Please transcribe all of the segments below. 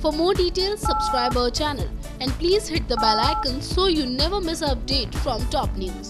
For more details, subscribe our channel and please hit the bell icon so you never miss an update from top news.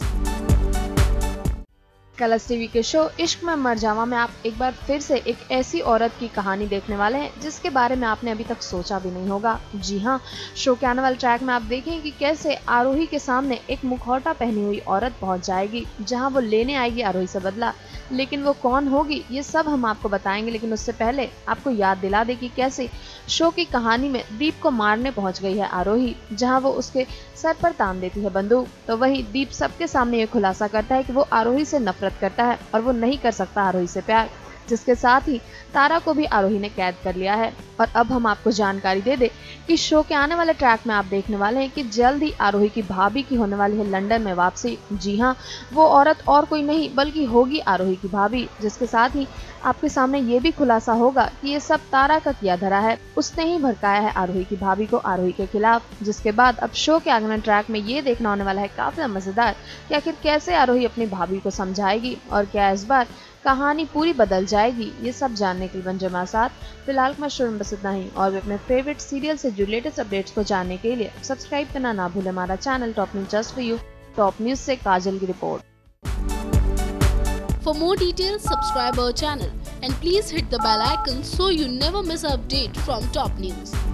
Colors TV के show इश्क में मर जावा में आप एक बार फिर से एक ऐसी औरत की कहानी देखने वाले हैं जिसके बारे में आपने अभी तक सोचा भी नहीं होगा। जी हाँ, शो के आने वाले ट्रैक में आप देखें कि कैसे आरोही के सामने एक मुखौटा पहनी हुई औरत पहुंच जाएगी जहां वो लेने आएगी आरोही से बदला। लेकिन वो कौन होगी ये सब हम आपको बताएंगे, लेकिन उससे पहले आपको याद दिला दे कि कैसे शो की कहानी में दीप को मारने पहुंच गई है आरोही, जहां वो उसके सर पर तान देती है बंदूक। तो वही दीप सबके सामने ये खुलासा करता है कि वो आरोही से नफरत करता है और वो नहीं कर सकता आरोही से प्यार, जिसके साथ ही तारा को भी आरोही ने कैद कर लिया है। और अब हम आपको जानकारी दे दे कि शो के आने वाले ट्रैक में आप देखने वाले हैं कि जल्द ही आरोही की भाभी की होने वाली है लंदन में वापसी। जी हाँ, वो औरत और कोई नहीं बल्कि होगी आरोही की भाभी, जिसके साथ ही आपके सामने ये भी खुलासा होगा कि ये सब तारा का किया धरा है। उसने ही भड़काया है आरोही की भाभी को आरोही के खिलाफ। जिसके बाद अब शो के आगे ट्रैक में ये देखना होने वाला है काफी मजेदार कि आखिर कैसे आरोही अपनी भाभी को समझाएगी और क्या इस बार कहानी पूरी बदल जाएगी। ये सब जानने के लिए बन हमारे साथ। फिलहाल मैं शो में बस इतना ही, और भी अपने फेवरेट सीरियल से जुड़े लेटेस्ट अपडेट्स को जानने के लिए सब्सक्राइब करना ना भूलें हमारा channel top news just for you. Top news से काजल की report. For more details, subscribe our channel and please hit the bell icon so you never miss an update from top news.